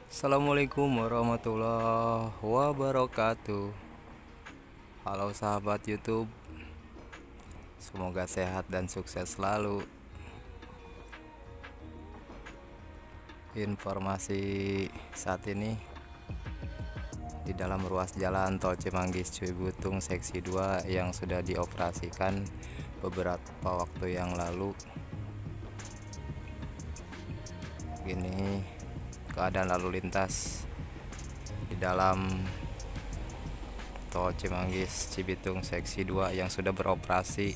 Assalamualaikum warahmatullahi wabarakatuh. Halo sahabat YouTube, semoga sehat dan sukses selalu. Informasi saat ini di dalam ruas jalan tol Cimanggis Cibitung seksi 2 yang sudah dioperasikan beberapa waktu yang lalu. Ini keadaan lalu lintas di dalam tol Cimanggis Cibitung seksi 2 yang sudah beroperasi.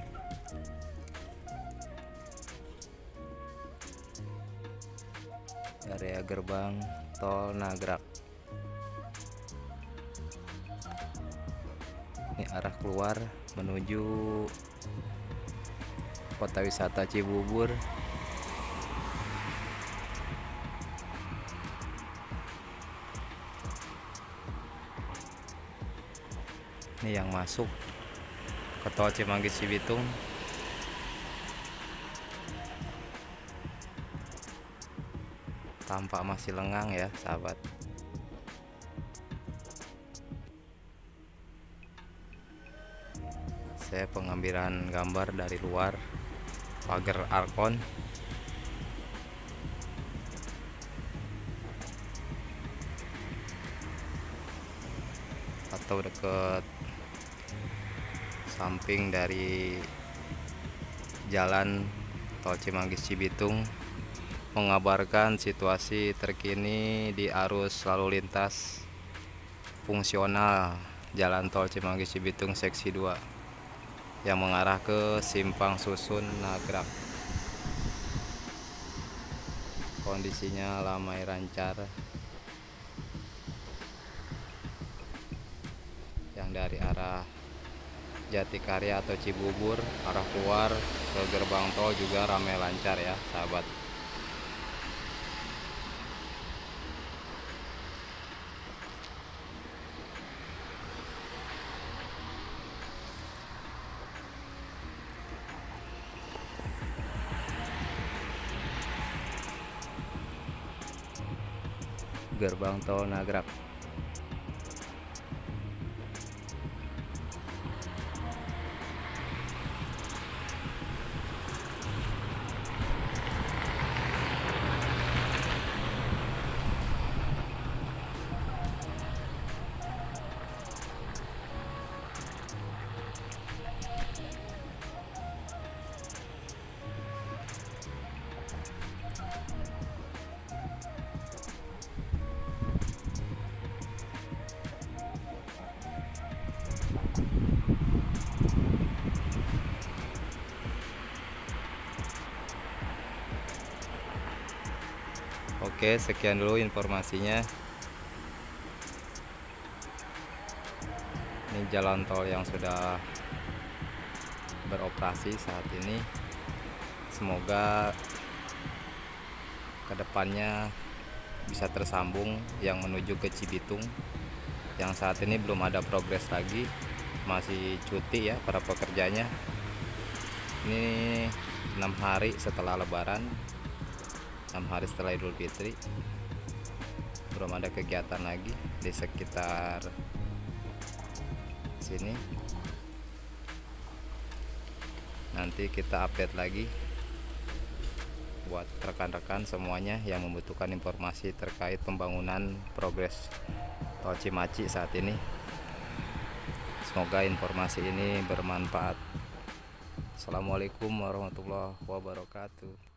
Area gerbang tol Nagrak. Ini arah keluar menuju kota wisata Cibubur. Ini yang masuk ke tol Cimanggis Cibitung. Tampak masih lengang ya sahabat. Saya pengambilan gambar dari luar pagar Arkon. Atau dekat samping dari jalan tol Cimanggis Cibitung, mengabarkan situasi terkini di arus lalu lintas fungsional jalan tol Cimanggis Cibitung seksi 2 yang mengarah ke Simpang Susun Nagrak. Kondisinya ramai lancar. Yang dari arah Jatikarya atau Cibubur arah keluar ke gerbang tol juga ramai lancar ya sahabat. Gerbang tol Nagrak. Oke, sekian dulu informasinya. Ini jalan tol yang sudah beroperasi saat ini. Semoga kedepannya bisa tersambung yang menuju ke Cibitung. Yang saat ini belum ada progres lagi, masih cuti ya para pekerjanya. Ini 6 hari setelah Lebaran, 6 hari setelah Idul Fitri, belum ada kegiatan lagi di sekitar sini. Nanti kita update lagi buat rekan-rekan semuanya yang membutuhkan informasi terkait pembangunan progres tol Cimaci saat ini. Semoga informasi ini bermanfaat. Assalamualaikum warahmatullahi wabarakatuh.